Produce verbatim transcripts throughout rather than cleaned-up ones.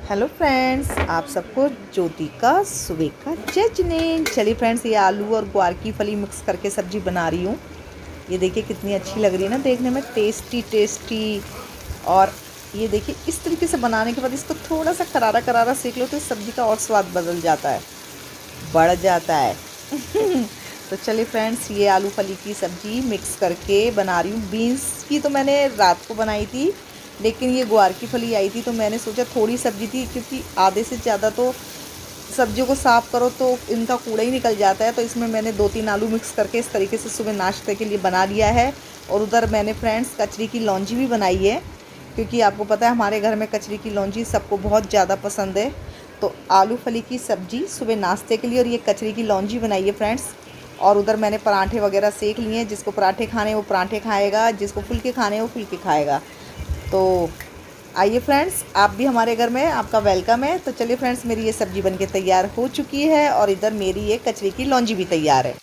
Hello friends, आप सबको ज्योति का सुबह का जजने। चलिए फ्रेंड्स, ये आलू और ग्वार की फली मिक्स करके सब्जी बना रही हूँ। ये देखिए कितनी अच्छी लग रही है ना देखने में, टेस्टी टेस्टी। और ये देखिए इस तरीके से बनाने के बाद इसको थोड़ा सा करारा करारा सेक लो तो इस सब्ज़ी का और स्वाद बदल जाता है, बढ़ जाता है। तो चलिए फ्रेंड्स, ये आलू फली की सब्ज़ी मिक्स करके बना रही हूँ। बीन्स की तो मैंने रात को बनाई थी, लेकिन ये ग्वार की फली आई थी तो मैंने सोचा थोड़ी सब्ज़ी थी, क्योंकि आधे से ज़्यादा तो सब्जियों को साफ़ करो तो इनका कूड़ा ही निकल जाता है। तो इसमें मैंने दो तीन आलू मिक्स करके इस तरीके से सुबह नाश्ते के लिए बना लिया है। और उधर मैंने फ्रेंड्स कचरी की लौंजी भी बनाई है, क्योंकि आपको पता है हमारे घर में कचरी की लौंजी सबको बहुत ज़्यादा पसंद है। तो आलू फली की सब्ज़ी सुबह नाश्ते के लिए और ये कचरी की लौंजी बनाई है फ्रेंड्स। और उधर मैंने पराठे वगैरह सेक लिए हैं। जिसको पराठे खाने वो पराठे खाएगा, जिसको फुलके खाने वो फुलके खाएगा। तो आइए फ्रेंड्स, आप भी हमारे घर में, आपका वेलकम है। तो चलिए फ्रेंड्स, मेरी ये सब्ज़ी बनके तैयार हो चुकी है और इधर मेरी ये कचरी की लौंजी भी तैयार है।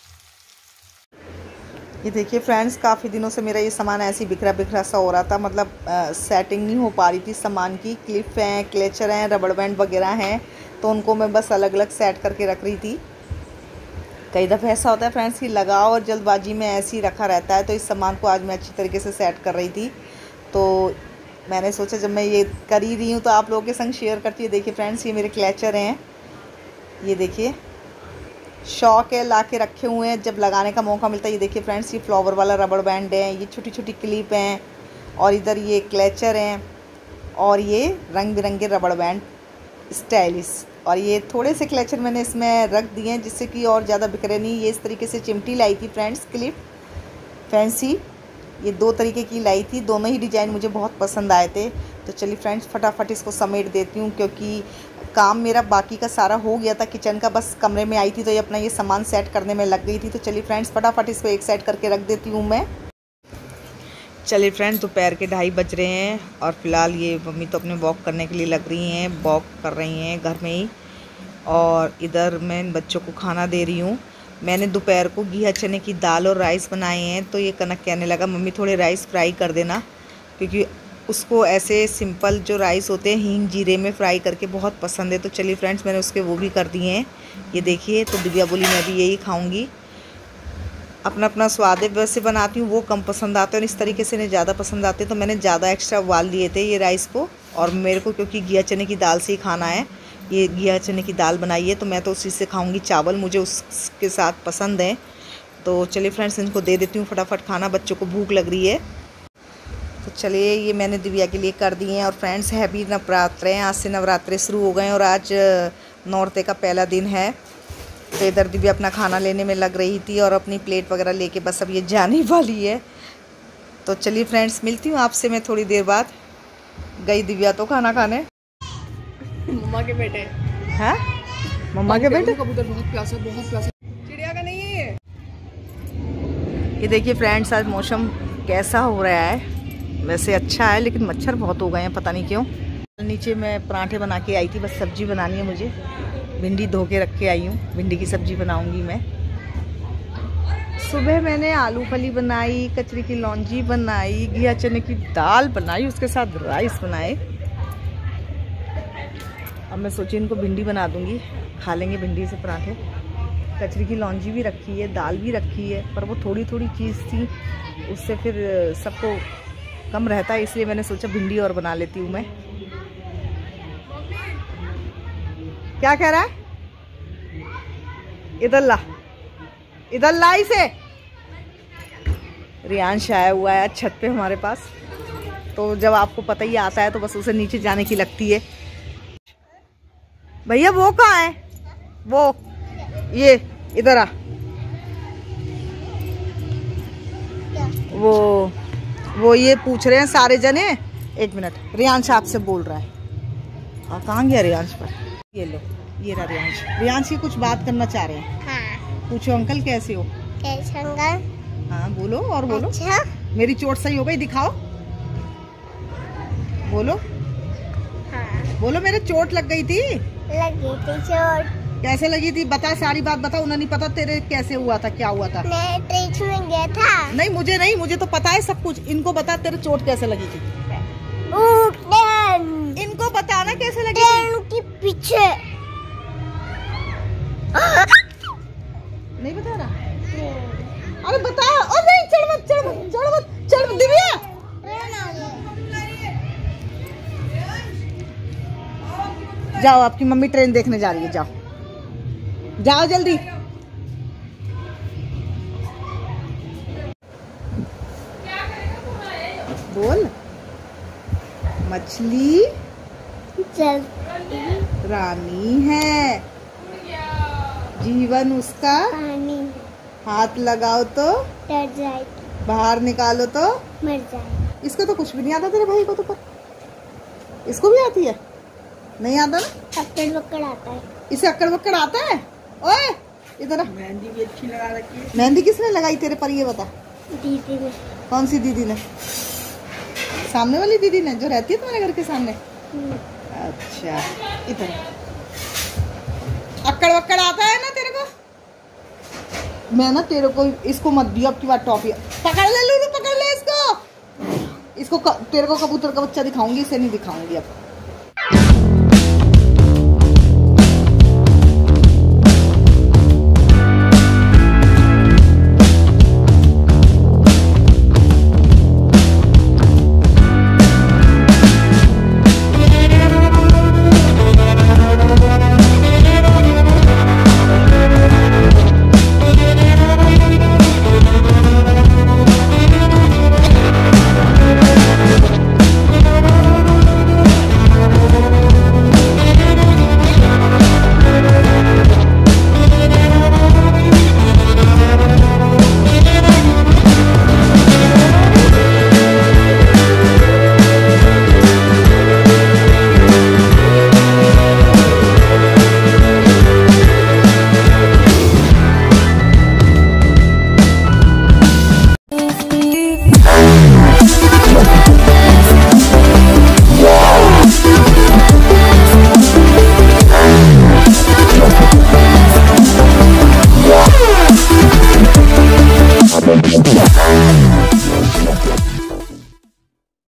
ये देखिए फ्रेंड्स, काफ़ी दिनों से मेरा ये सामान ऐसे ही बिखरा बिखरा सा हो रहा था, मतलब आ, सेटिंग नहीं हो पा रही थी सामान की। क्लिप हैं, क्लेचर हैं, रबड़ बैंड वगैरह हैं, तो उनको मैं बस अलग अलग सेट करके रख रही थी। कई दफ़े ऐसा होता है फ्रेंड्स कि लगाओ और जल्दबाजी में ऐसे ही रखा रहता है। तो इस सामान को आज मैं अच्छी तरीके से सेट कर रही थी, तो मैंने सोचा जब मैं ये कर ही रही हूँ तो आप लोगों के संग शेयर करती है। देखिए फ्रेंड्स, ये मेरे क्लेचर हैं, ये देखिए शौक है ला के रखे हुए हैं, जब लगाने का मौका मिलता है। ये देखिए फ्रेंड्स, ये फ्लावर वाला रबड़ बैंड है, ये छोटी छोटी क्लिप हैं, और इधर ये क्लेचर हैं, और ये रंग बिरंगे रबड़ बैंड स्टाइलिश। और ये थोड़े से क्लेचर मैंने इसमें रख दिए हैं जिससे कि और ज़्यादा बिखरे नहीं। ये इस तरीके से चिमटी लाई थी फ्रेंड्स, क्लिप फैंसी, ये दो तरीके की लाई थी। दोनों ही डिज़ाइन मुझे बहुत पसंद आए थे। तो चलिए फ्रेंड्स, फटाफट इसको समेट देती हूँ, क्योंकि काम मेरा बाकी का सारा हो गया था किचन का। बस कमरे में आई थी तो ये अपना ये सामान सेट करने में लग गई थी। तो चलिए फ्रेंड्स, फटाफट इसको एक साइड करके रख देती हूँ मैं। चलिए फ्रेंड्स, दोपहर के ढाई बज रहे हैं और फिलहाल ये मम्मी तो अपने वॉक करने के लिए लग रही हैं, वॉक कर रही हैं घर में ही। और इधर मैं बच्चों को खाना दे रही हूँ। मैंने दोपहर को घिया चने की दाल और राइस बनाए हैं। तो ये कनक कहने लगा मम्मी थोड़े राइस फ्राई कर देना, क्योंकि उसको ऐसे सिंपल जो राइस होते हैं हींग जीरे में फ्राई करके बहुत पसंद है। तो चलिए फ्रेंड्स, मैंने उसके वो भी कर दिए हैं। ये देखिए, तो दिव्या बोली मैं भी यही खाऊंगी। अपना अपना स्वाद है, वैसे बनाती हूँ वो कम पसंद आते हैं और इस तरीके से इन्हें ज़्यादा पसंद आते हैं। तो मैंने ज़्यादा एक्स्ट्रा उबाल दिए थे ये राइस को, और मेरे को क्योंकि घिया चने की दाल से ही खाना है, ये घिया चने की दाल बनाई है तो मैं तो उसी से खाऊंगी। चावल मुझे उसके साथ पसंद है। तो चलिए फ्रेंड्स, इनको दे देती हूँ फटाफट खाना, बच्चों को भूख लग रही है। तो चलिए, ये मैंने दिव्या के लिए कर दिए हैं। और फ्रेंड्स, हैप्पी नवरात्रे हैं, आज से नवरात्रे शुरू हो गए हैं और आज नौरते का पहला दिन है। तो इधर दिव्या अपना खाना लेने में लग रही थी और अपनी प्लेट वगैरह लेके बस अब ये जाने वाली है। तो चलिए फ्रेंड्स, मिलती हूँ आपसे मैं थोड़ी देर बाद। गई दिव्या तो खाना खाने। मम्मा के बेटे हैं? मम्मा के बेटे? कबूतर बहुत प्यासा, बहुत प्यासा। चिड़िया का नहीं है ये। ये देखिए फ्रेंड्स, आज मौसम कैसा हो रहा है। वैसे अच्छा है, लेकिन मच्छर बहुत हो गए हैं, पता नहीं क्यों। नीचे मैं पराठे बना के आई थी, बस सब्जी बनानी है मुझे। भिंडी धो के रख के आई हूँ, भिंडी की सब्जी बनाऊंगी मैं। सुबह मैंने आलू फली बनाई, कचरी की लौंजी बनाई, घिया चने की दाल बनाई, उसके साथ राइस बनाए। अब मैं सोची इनको भिंडी बना दूंगी, खा लेंगे भिंडी से पराठे। कचरी की लौंजी भी रखी है, दाल भी रखी है, पर वो थोड़ी थोड़ी चीज़ थी, उससे फिर सबको कम रहता है, इसलिए मैंने सोचा भिंडी और बना लेती हूँ मैं। क्या कह रहा है? इधर ला, इधर ला इसे। रियांश आया हुआ है छत पे हमारे पास, तो जब आपको पता ही आता है तो बस उसे नीचे जाने की लगती है। भैया वो कहाँ है? वो ये इधर आ। वो वो ये पूछ रहे हैं सारे जने। एक मिनट, रियांश आपसे बोल रहा है। हाँ, कहाँ गया रियांश? पर ये लो, ये रहा रियांश। रियांश की कुछ बात करना चाह रहे हैं। हाँ। पूछो अंकल कैसे हो? कैसे अंकल? हाँ बोलो, और बोलो। अच्छा? मेरी चोट सही हो गई, दिखाओ, बोलो। हाँ। बोलो, मेरे चोट लग गई थी। लगी थी चोट। कैसे लगी थी बता, सारी बात बता। उन्हें नहीं पता तेरे कैसे हुआ था, क्या हुआ था? मैं ट्रेच में गया था। नहीं, मुझे नहीं, मुझे तो पता है सब कुछ। इनको बता तेरे चोट कैसे लगी थी। ट्रेन। इनको बताना कैसे लगी ट्रेन पीछे। नहीं बता रहा? अरे बता। ओ नहीं, चढ़ मत चढ़ मत चढ़ मत चढ़ मत दिव्या। जाओ, आपकी मम्मी ट्रेन देखने जा रही है, जाओ जाओ जल्दी। बोल। मछली चलती रानी है, जीवन उसका पानी हाथ लगाओ तो डर जाएगी, बाहर निकालो तो मर जाएगी। इसको तो कुछ भी नहीं आता तेरे भाई को तो, पर इसको भी आती है? नहीं आता ना? अक्कड़ बक्कड़ आता है। इसे अक्कड़ बक्कड़ आता है? ओए इधर। मेहंदी भी अच्छी लगा रखी है। मेहंदी किसने लगाई तेरे पर, ये बता। दीदी ने। कौन सी दीदी ने? सामने वाली दीदी ने, जो रहती है तुम्हारे घर के सामने? अच्छा, इधर। अक्कड़ बक्कड़ आता है ना तेरे को? मैं ना तेरे को इसको मत दियो अब की बार टॉफी। पकड़ ले लूलू, पकड़ ले इसको। इसको क, तेरे को कबूतर का बच्चा दिखाऊंगी, इसे नहीं दिखाऊंगी अब।